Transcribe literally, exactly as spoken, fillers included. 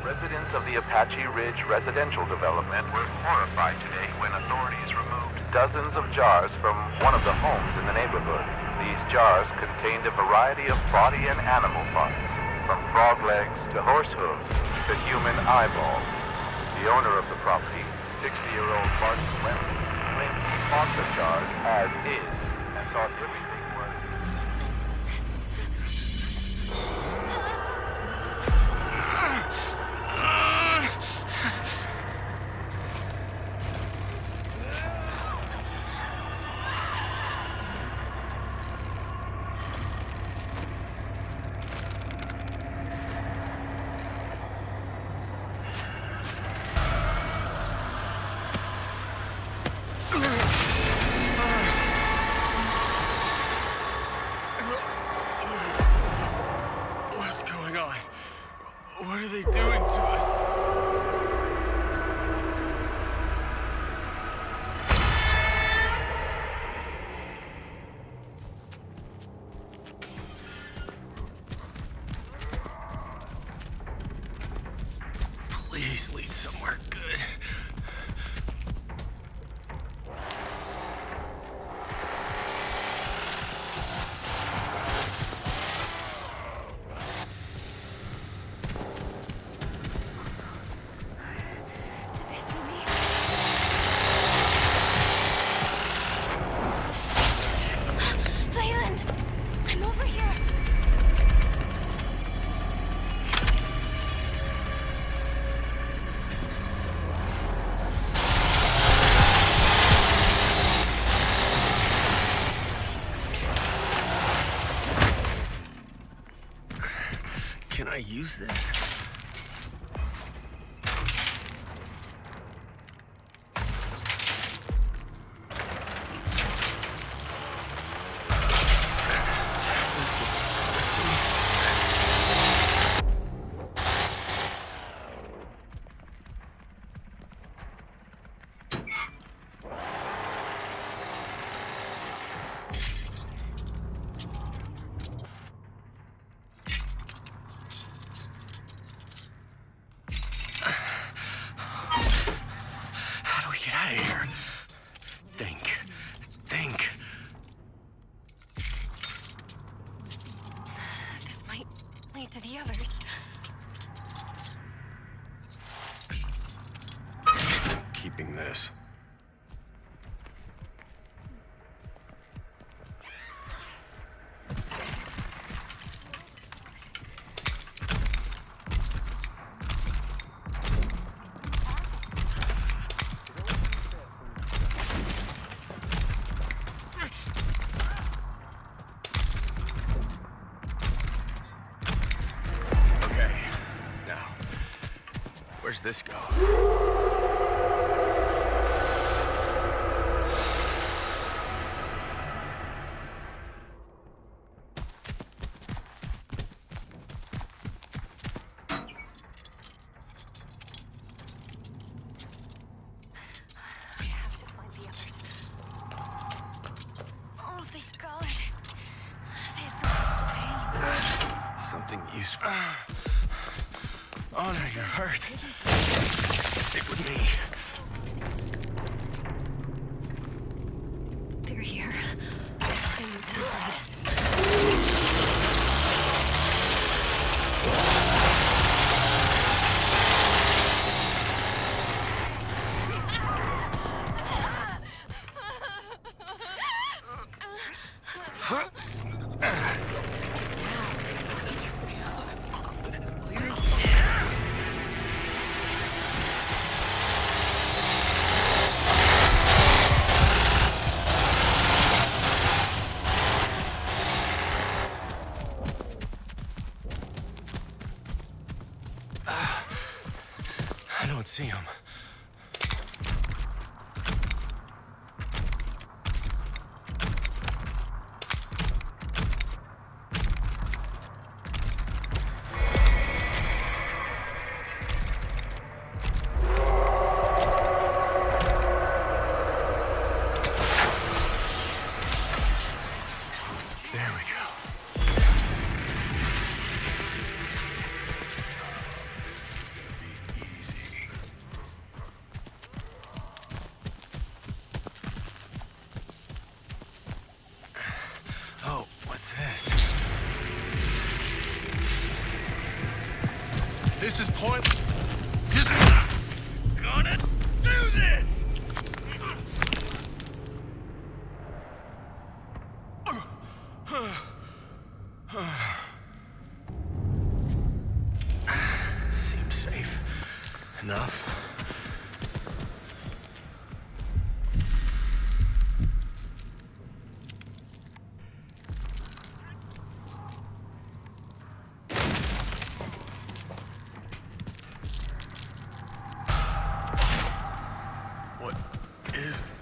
Residents of the Apache Ridge residential development were horrified today when authorities removed dozens of jars from one of the homes in the neighborhood. These jars contained a variety of body and animal parts, from frog legs to horse hooves to human eyeballs. The owner of the property, sixty-year-old Martin Wembley, claimed he bought the jars as is and thought everything was... What are they doing to us? Please lead somewhere good. Can I use this? Get out of here. Think. Think. This might lead to the others. Keeping this. Where's this go? Something useful. Oh no, you're hurt. Stick with me. They're here. I need to hide. I don't see him. There we go. This is point. Just gonna do this. Seems safe enough. What is